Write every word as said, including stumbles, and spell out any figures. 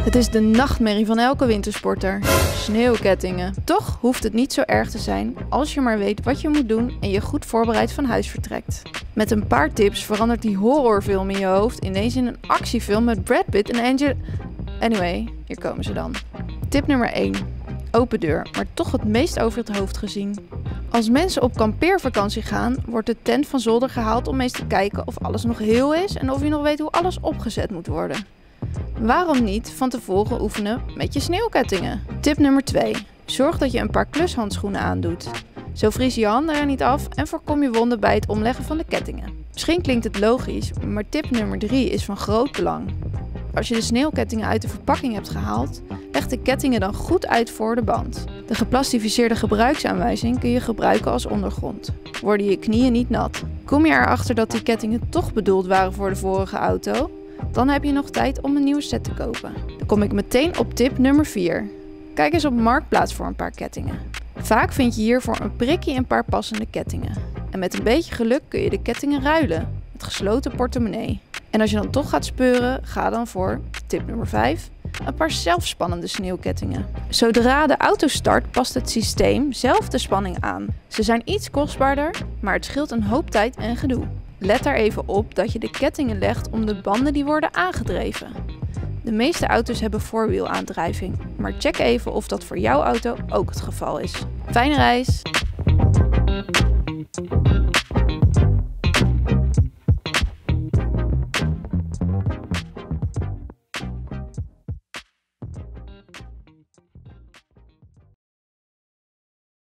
Het is de nachtmerrie van elke wintersporter. Sneeuwkettingen. Toch hoeft het niet zo erg te zijn als je maar weet wat je moet doen en je goed voorbereid van huis vertrekt. Met een paar tips verandert die horrorfilm in je hoofd ineens in een actiefilm met Brad Pitt en Angel... Anyway, hier komen ze dan. Tip nummer één. Open deur, maar toch het meest over het hoofd gezien. Als mensen op kampeervakantie gaan, wordt de tent van zolder gehaald om eens te kijken of alles nog heel is en of je nog weet hoe alles opgezet moet worden. Waarom niet van tevoren oefenen met je sneeuwkettingen? Tip nummer twee. Zorg dat je een paar klushandschoenen aandoet. Zo vries je handen er niet af en voorkom je wonden bij het omleggen van de kettingen. Misschien klinkt het logisch, maar tip nummer drie is van groot belang. Als je de sneeuwkettingen uit de verpakking hebt gehaald, leg de kettingen dan goed uit voor de band. De geplastificeerde gebruiksaanwijzing kun je gebruiken als ondergrond. Worden je knieën niet nat. Kom je erachter dat die kettingen toch bedoeld waren voor de vorige auto? Dan heb je nog tijd om een nieuwe set te kopen. Dan kom ik meteen op tip nummer vier. Kijk eens op Marktplaats voor een paar kettingen. Vaak vind je hier voor een prikje een paar passende kettingen. En met een beetje geluk kun je de kettingen ruilen met gesloten portemonnee. En als je dan toch gaat speuren, ga dan voor tip nummer vijf. Een paar zelfspannende sneeuwkettingen. Zodra de auto start, past het systeem zelf de spanning aan. Ze zijn iets kostbaarder, maar het scheelt een hoop tijd en gedoe. Let daar even op dat je de kettingen legt om de banden die worden aangedreven. De meeste auto's hebben voorwielaandrijving, maar check even of dat voor jouw auto ook het geval is. Fijne reis!